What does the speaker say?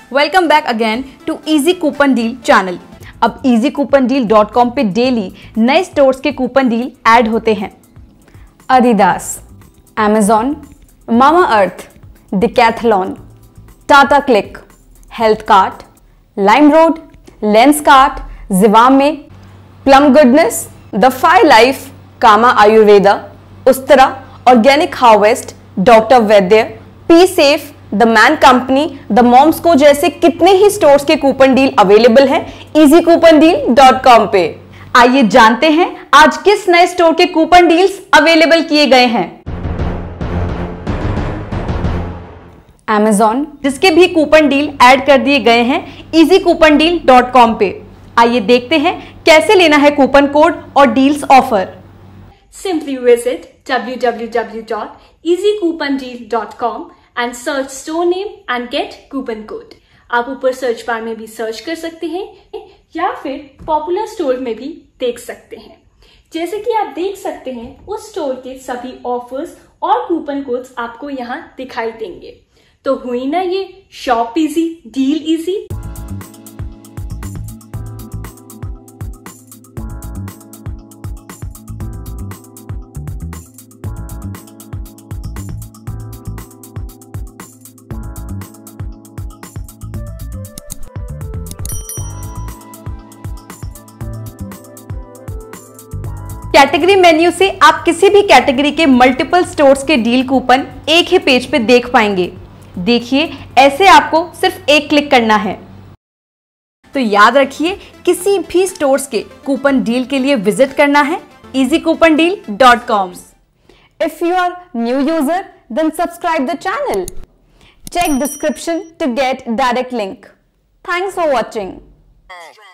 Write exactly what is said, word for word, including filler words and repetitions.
Welcome back again to easy coupon deal channel. अब easy coupon deal dot com पे daily नए stores के coupon deal add होते हैं। Adidas, Amazon, Mamaearth, Decathlon, Tata CLiQ, HealthKart, LimeRoad, Lenskart, Zivame, Plum goodness, the five life, Kama Ayurveda, Ustraa, organic harvest, doctor Vaidya, pee safe, the man company, the moms को जैसे कितने ही stores के coupon deal available हैं easy coupon deal dot com पे। आइए जानते हैं आज किस नए स्टोर के कूपन डील्स अवेलेबल किए गए हैं। Amazon, जिसके भी कूपन डील ऐड कर दिए गए हैं easy coupon deal dot com पे। आइए देखते हैं कैसे लेना है कूपन कोड और deals offer. Simply visit w w w dot easy coupon deal dot com and search store name and get coupon code। आप ऊपर सर्च बार में भी सर्च कर सकते हैं या फिर पॉपुलर स्टोर में भी देख सकते हैं। जैसे कि आप देख सकते हैं उस स्टोर के सभी ऑफर्स और कूपन कोड्स आपको यहाँ दिखाई देंगे। तो हुई ना ये shop easy deal easy. Category menu से आप किसी भी कैटेगरी के मल्टीपल स्टोर्स के डील कूपन एक ही पेज पे देख पाएंगे। देखिए, ऐसे आपको सिर्फ एक क्लिक करना है। तो याद रखिए, किसी भी स्टोर्स के कूपन डील के लिए विजिट करना है easy coupon deal dot com. If you are new user then subscribe the channel. Check description to get direct link. Thanks for watching.